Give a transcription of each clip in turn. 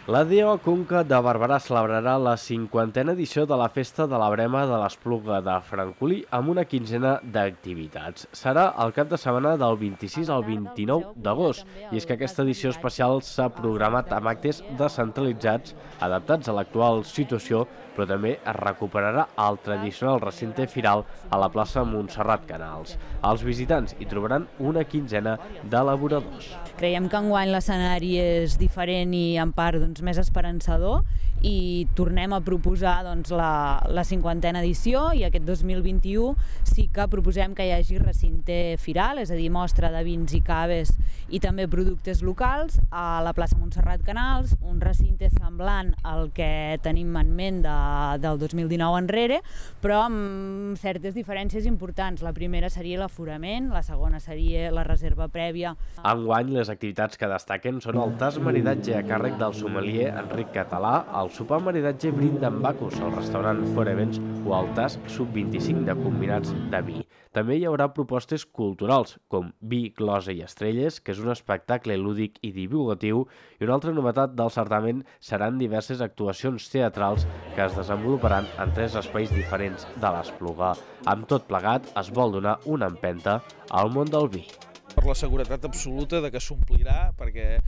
La DO Conca de Barberà celebrarà la 50a edició de la Festa de la Brema de l'Espluga de Francolí amb una quinzena d'activitats. Serà el cap de setmana del 26 al 29 d'agost i és que aquesta edició especial s'ha programat amb actes descentralitzats adaptats a l'actual situació, però també es recuperarà el tradicional recinte firal a la plaça Montserrat Canals. Els visitants hi trobaran una quinzena d'elaboradors. Creiem que enguany l'escenari és diferent i en part més esperançador i tornem a proposar la 50a edició i aquest 2021 sí que proposem que hi hagi recinte firal, és a dir, mostra de vins i caves i també productes locals a la plaça Montserrat Canals, un recinte semblant al que tenim en ment del 2019 enrere, però amb certes diferències importants. La primera seria l'aforament, la segona seria la reserva prèvia. Enguany, les activitats que destaquen són el tas maridatge a càrrec del sommelier Enric Català, el sopar maridatge Brinda amb Bacus al restaurant Forevents o el tas sub-25 de combinats de vi. També hi haurà propostes culturals, com Vi, Glosa i Estrelles, que és un espectacle lúdic i divulgatiu, i una altra novetat del certamen seran diverses actuacions teatrals que es desenvoluparan en 3 espais diferents de l'Espluga. Amb tot plegat, es vol donar una empenta al món del vi. Per la seguretat absoluta de que s'omplirà, perquè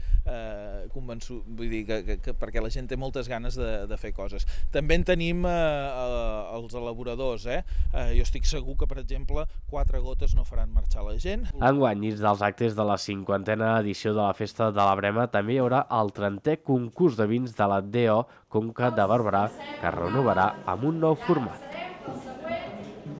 perquè la gent té moltes ganes de fer coses. També en tenim els elaboradors. Jo estic segur que, per exemple, 4 gotes no faran marxar la gent. Enguany, dins dels actes de la 50a edició de la Festa de la Brema, també hi haurà el 30è concurs de vins de la DO Conca de Barberà, que es renovarà amb un nou format.